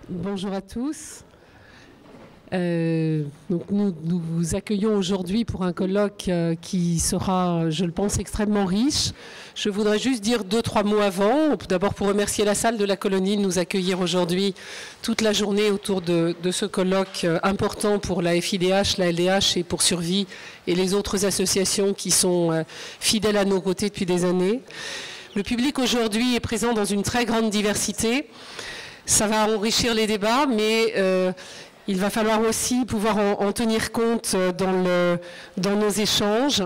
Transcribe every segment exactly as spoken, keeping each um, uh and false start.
Bonjour à tous. Euh, donc nous, nous vous accueillons aujourd'hui pour un colloque euh, qui sera, je le pense, extrêmement riche. Je voudrais juste dire deux, trois mots avant. D'abord pour remercier la salle de la Colonie de nous accueillir aujourd'hui toute la journée autour de, de ce colloque euh, important pour la F I D H, la L D H et pour Survie et les autres associations qui sont euh, fidèles à nos côtés depuis des années. Le public aujourd'hui est présent dans une très grande diversité. Ça va enrichir les débats, mais euh, il va falloir aussi pouvoir en, en tenir compte dans, le, dans nos échanges.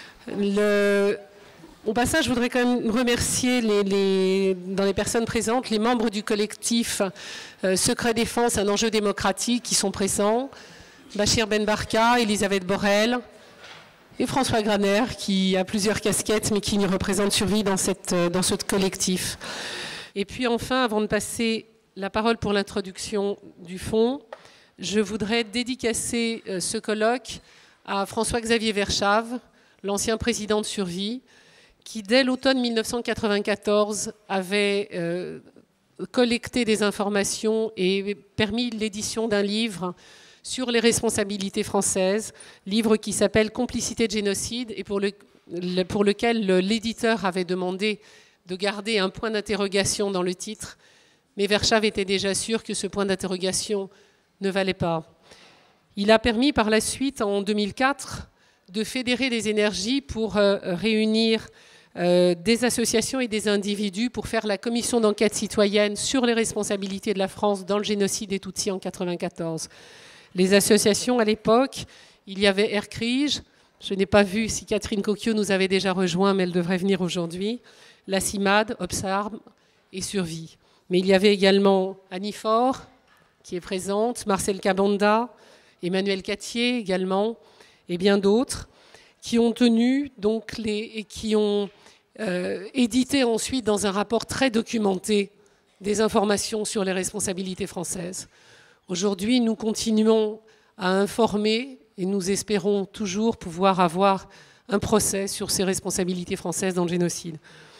Le, au passage, je voudrais quand même remercier les, les, dans les personnes présentes les membres du collectif euh, Secret Défense, un enjeu démocratique qui sont présents. Bachir Benbarka, Elisabeth Borrell et François Graner qui a plusieurs casquettes mais qui nous représente Survie dans, cette, dans ce collectif. Et puis enfin, avant de passer la parole pour l'introduction du fond, je voudrais dédicacer euh, ce colloque à François-Xavier Verschave, l'ancien président de Survie, qui dès l'automne mille neuf cent quatre-vingt-quatorze avait euh, collecté des informations et permis l'édition d'un livre sur les responsabilités françaises, livre qui s'appelle « Complicité de génocide » et pour, le, le, pour lequel l'éditeur avait demandé de garder un point d'interrogation dans le titre, mais Verschave était déjà sûr que ce point d'interrogation ne valait pas. Il a permis par la suite, en deux mille quatre, de fédérer des énergies pour euh, réunir euh, des associations et des individus pour faire la commission d'enquête citoyenne sur les responsabilités de la France dans le génocide des Tutsis en mille neuf cent quatre-vingt-quatorze. Les associations, à l'époque, il y avait Erkrige, je n'ai pas vu si Catherine Cocchio nous avait déjà rejoint, mais elle devrait venir aujourd'hui, la CIMAD, Obsarm et Survie. Mais il y avait également Annie Faure, qui est présente, Marcel Cabanda, Emmanuel Cattier également, et bien d'autres, qui ont tenu donc les, et qui ont euh, édité ensuite dans un rapport très documenté des informations sur les responsabilités françaises. Aujourd'hui, nous continuons à informer et nous espérons toujours pouvoir avoir un procès sur ces responsabilités françaises dans le génocide.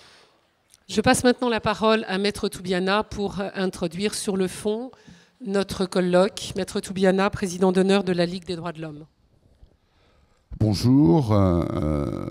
Je passe maintenant la parole à Maître Toubiana pour introduire sur le fond notre colloque. Maître Toubiana, président d'honneur de la Ligue des droits de l'homme. Bonjour, euh,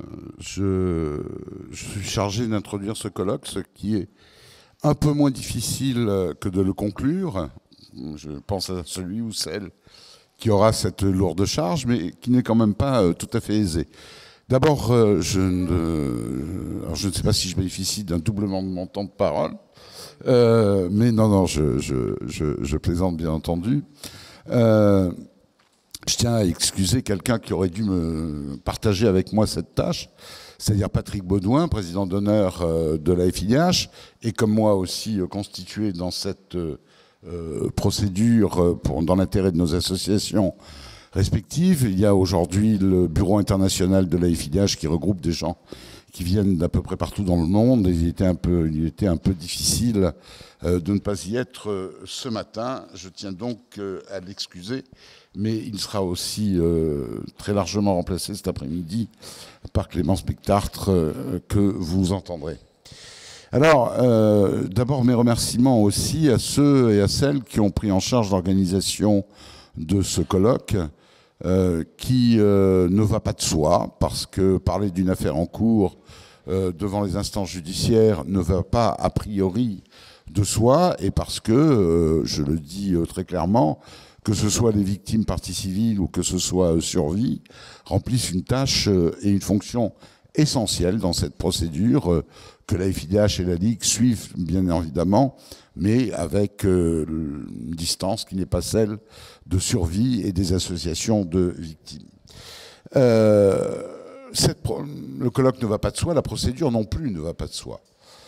je, je suis chargé d'introduire ce colloque, ce qui est un peu moins difficile que de le conclure. Je pense à celui ou celle qui aura cette lourde charge, mais qui n'est quand même pas tout à fait aisé. D'abord, euh, je, ne, alors je ne sais pas si je bénéficie d'un doublement de mon temps de parole, euh, mais non, non, je, je, je, je plaisante bien entendu. Euh, je tiens à excuser quelqu'un qui aurait dû me partager avec moi cette tâche, c'est-à-dire Patrick Baudouin, président d'honneur euh, de la F I D H, et comme moi aussi euh, constitué dans cette euh, procédure pour, dans l'intérêt de nos associations respectives. Il y a aujourd'hui le Bureau international de la F I D H qui regroupe des gens qui viennent d'à peu près partout dans le monde. Et il était un peu, il était un peu difficile euh, de ne pas y être euh, ce matin. Je tiens donc euh, à l'excuser, mais il sera aussi euh, très largement remplacé cet après-midi par Clémence Pictartre euh, que vous entendrez. Alors, euh, d'abord mes remerciements aussi à ceux et à celles qui ont pris en charge l'organisation de ce colloque, euh, qui euh, ne va pas de soi, parce que parler d'une affaire en cours euh, devant les instances judiciaires ne va pas a priori de soi, et parce que, euh, je le dis euh, très clairement, que ce soit les victimes partie civile ou que ce soit euh, Survie, remplissent une tâche euh, et une fonction essentielle dans cette procédure euh, que la F I D H et la Ligue suivent bien évidemment, mais avec euh, une distance qui n'est pas celle de Survie et des associations de victimes. Euh, cette, le colloque ne va pas de soi, la procédure non plus ne va pas de soi.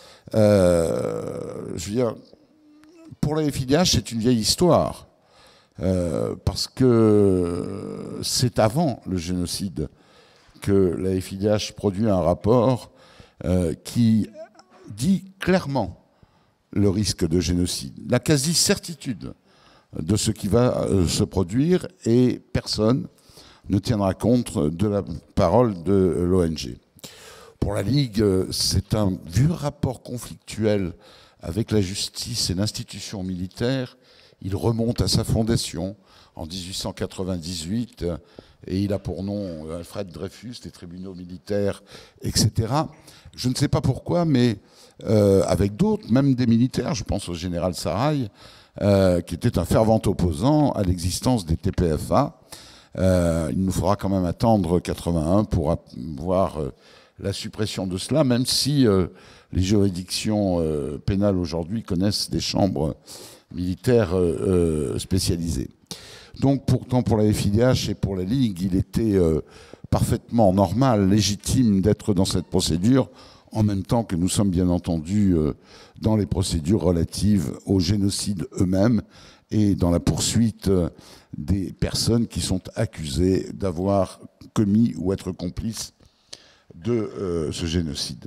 Euh, je veux dire, pour la F I D H, c'est une vieille histoire, euh, parce que c'est avant le génocide que la F I D H produit un rapport euh, qui dit clairement le risque de génocide, la quasi-certitude de ce qui va euh, se produire, et personne ne tiendra compte de la parole de l'O N G. Pour la Ligue, c'est un vieux rapport conflictuel avec la justice et l'institution militaire, il remonte à sa fondation en dix-huit cent quatre-vingt-dix-huit, et il a pour nom Alfred Dreyfus, les tribunaux militaires, et cetera. Je ne sais pas pourquoi, mais euh, avec d'autres, même des militaires, je pense au général Sarrail, euh, qui était un fervent opposant à l'existence des T P F A. Euh, il nous faudra quand même attendre quatre-vingt-un pour voir euh, la suppression de cela, même si euh, les juridictions euh, pénales aujourd'hui connaissent des chambres militaires euh, spécialisées. Donc pourtant pour la F I D H et pour la Ligue, il était euh, parfaitement normal, légitime d'être dans cette procédure, en même temps que nous sommes bien entendu euh, dans les procédures relatives au génocide eux-mêmes et dans la poursuite euh, des personnes qui sont accusées d'avoir commis ou être complices de euh, ce génocide.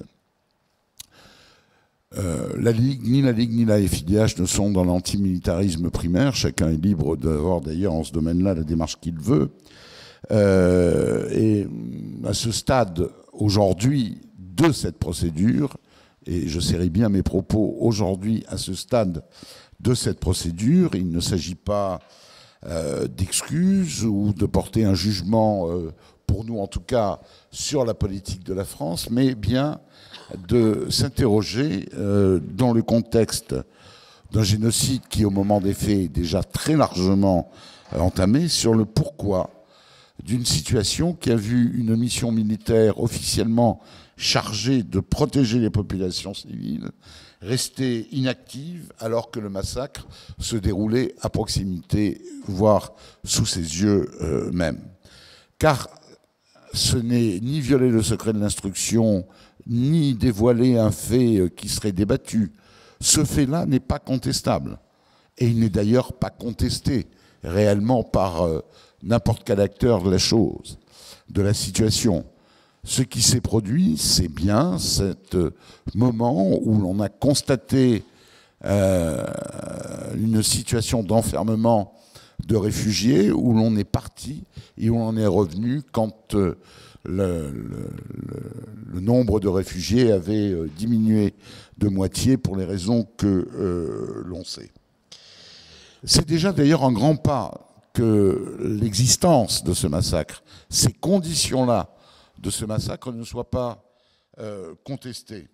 Euh, la Ligue, ni la Ligue ni la F I D H ne sont dans l'antimilitarisme primaire. Chacun est libre d'avoir d'ailleurs en ce domaine-là la démarche qu'il veut. Euh, et à ce stade, aujourd'hui, de cette procédure, et je serrai bien mes propos aujourd'hui à ce stade de cette procédure, il ne s'agit pas euh, d'excuses ou de porter un jugement, euh, pour nous en tout cas, sur la politique de la France, mais bien de s'interroger euh, dans le contexte d'un génocide qui, au moment des faits, est déjà très largement euh, entamé, sur le pourquoi d'une situation qui a vu une mission militaire officiellement chargée de protéger les populations civiles rester inactive alors que le massacre se déroulait à proximité, voire sous ses yeux euh, même. Car ce n'est ni violer le secret de l'instruction, ni dévoiler un fait qui serait débattu. Ce fait-là n'est pas contestable. Et il n'est d'ailleurs pas contesté réellement par euh, n'importe quel acteur de la chose, de la situation. Ce qui s'est produit, c'est bien cet moment où l'on a constaté euh, une situation d'enfermement de réfugiés, où l'on est parti et où l'on est revenu quand euh, le, le, le, le nombre de réfugiés avait euh, diminué de moitié pour les raisons que euh, l'on sait. C'est déjà d'ailleurs un grand pas que l'existence de ce massacre, ces conditions-là de ce massacre ne soient pas euh, contestées.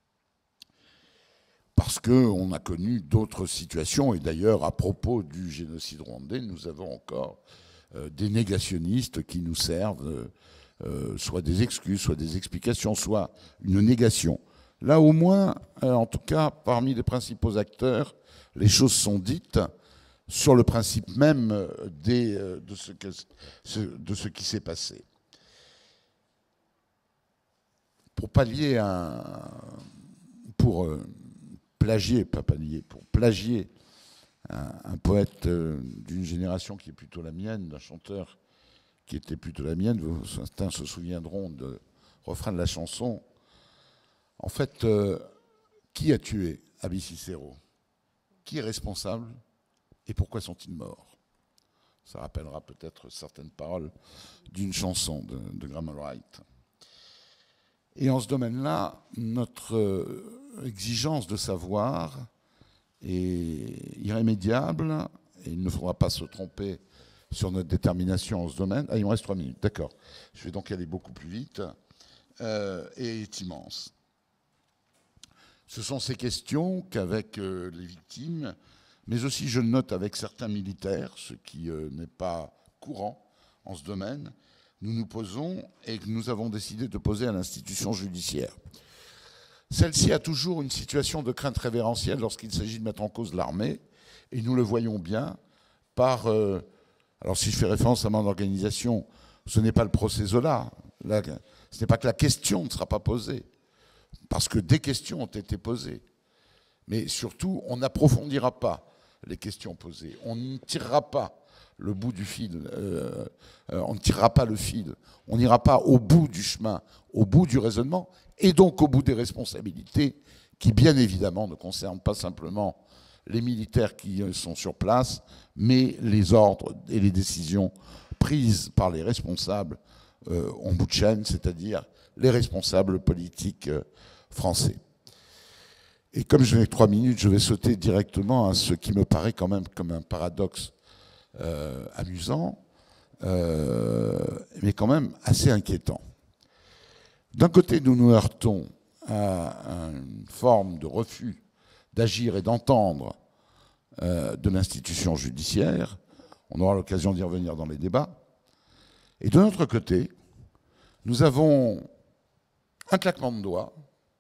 Parce qu'on a connu d'autres situations, et d'ailleurs, à propos du génocide rwandais, nous avons encore euh, des négationnistes qui nous servent euh, soit des excuses, soit des explications, soit une négation. Là, au moins, euh, en tout cas, parmi les principaux acteurs, les choses sont dites sur le principe même des, euh, de, ce que, ce, de ce qui s'est passé. Pour pallier un... pour euh, plagier, pas pallier, pour plagier un, un poète euh, d'une génération qui est plutôt la mienne, d'un chanteur qui était plutôt la mienne, vous, certains se souviendront du refrain de la chanson. En fait, euh, qui a tué Abbé Cicéro? Qui est responsable? Et pourquoi sont-ils morts? Ça rappellera peut-être certaines paroles d'une chanson de, de Graham Wright. Et en ce domaine-là, notre exigence de savoir est irrémédiable, et il ne faudra pas se tromper sur notre détermination en ce domaine. Ah, il me reste trois minutes, d'accord. Je vais donc aller beaucoup plus vite, euh, et est immense. Ce sont ces questions qu'avec euh, les victimes, mais aussi, je note, avec certains militaires, ce qui euh, n'est pas courant en ce domaine, nous nous posons et que nous avons décidé de poser à l'institution judiciaire. Celle-ci a toujours une situation de crainte révérentielle lorsqu'il s'agit de mettre en cause l'armée, et nous le voyons bien par... Euh, alors si je fais référence à mon organisation, ce n'est pas le procès Zola, là, ce n'est pas que la question ne sera pas posée, parce que des questions ont été posées. Mais surtout, on n'approfondira pas les questions posées, on ne tirera pas le bout du fil, euh, euh, on ne tirera pas le fil, on n'ira pas au bout du chemin, au bout du raisonnement, et donc au bout des responsabilités qui, bien évidemment, ne concernent pas simplement les militaires qui sont sur place, mais les ordres et les décisions prises par les responsables euh, en bout de chaîne, c'est-à-dire les responsables politiques euh, français. Et comme je n'ai que trois minutes, je vais sauter directement à ce qui me paraît quand même comme un paradoxe euh, amusant, euh, mais quand même assez inquiétant. D'un côté, nous nous heurtons à une forme de refus d'agir et d'entendre euh, de l'institution judiciaire. On aura l'occasion d'y revenir dans les débats. Et de l'autre côté, nous avons un claquement de doigts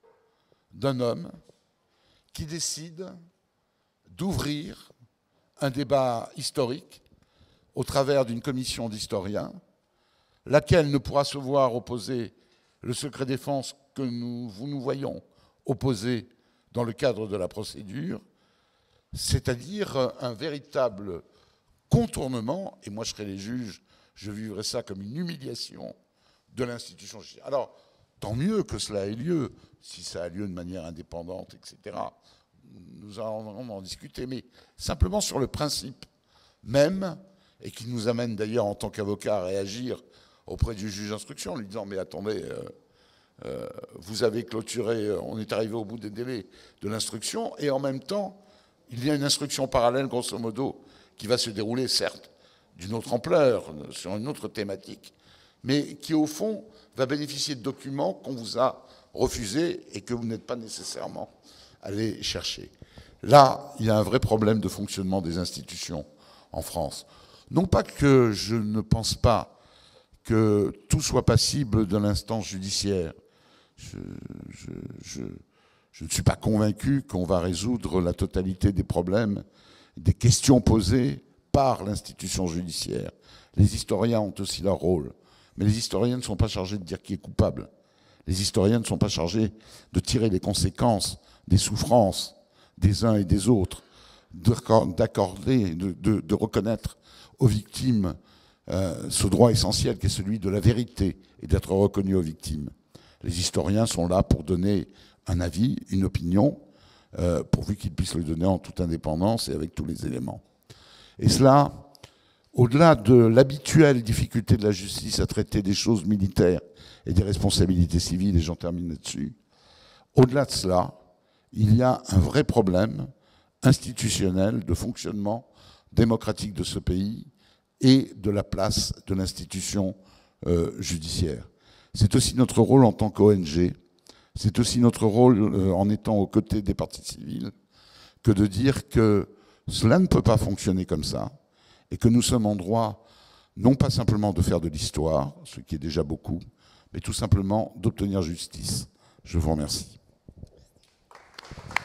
d'un homme qui décide d'ouvrir un débat historique au travers d'une commission d'historiens, laquelle ne pourra se voir opposer le secret défense que nous, vous nous voyons opposer dans le cadre de la procédure, c'est-à-dire un véritable contournement, et moi je serai les juges, je vivrai ça comme une humiliation de l'institution judiciaire. Alors, tant mieux que cela ait lieu, si ça a lieu de manière indépendante, et cetera. Nous allons en discuter, mais simplement sur le principe même, et qui nous amène d'ailleurs en tant qu'avocat à réagir auprès du juge d'instruction, en lui disant « mais attendez, euh, euh, vous avez clôturé, on est arrivé au bout des délais de l'instruction, et en même temps, il y a une instruction parallèle, grosso modo, qui va se dérouler, certes, d'une autre ampleur, sur une autre thématique, mais qui, au fond, va bénéficier de documents qu'on vous a refusés et que vous n'êtes pas nécessairement allé chercher. Là, il y a un vrai problème de fonctionnement des institutions en France. Non pas que je ne pense pas que tout soit passible de l'instance judiciaire. Je, je, je, je ne suis pas convaincu qu'on va résoudre la totalité des problèmes, des questions posées par l'institution judiciaire. Les historiens ont aussi leur rôle. Mais les historiens ne sont pas chargés de dire qui est coupable. Les historiens ne sont pas chargés de tirer les conséquences des souffrances des uns et des autres, d'accorder, de, de, de reconnaître aux victimes euh, ce droit essentiel qui est celui de la vérité et d'être reconnu aux victimes. Les historiens sont là pour donner un avis, une opinion, euh, pourvu qu'ils puissent le donner en toute indépendance et avec tous les éléments. Et cela, au-delà de l'habituelle difficulté de la justice à traiter des choses militaires et des responsabilités civiles, et j'en termine là-dessus, au-delà de cela, il y a un vrai problème institutionnel de fonctionnement démocratique de ce pays et de la place de l'institution euh, judiciaire. C'est aussi notre rôle en tant qu'O N G, c'est aussi notre rôle euh, en étant aux côtés des parties civiles, que de dire que cela ne peut pas fonctionner comme ça, et que nous sommes en droit, non pas simplement de faire de l'histoire, ce qui est déjà beaucoup, mais tout simplement d'obtenir justice. Je vous remercie.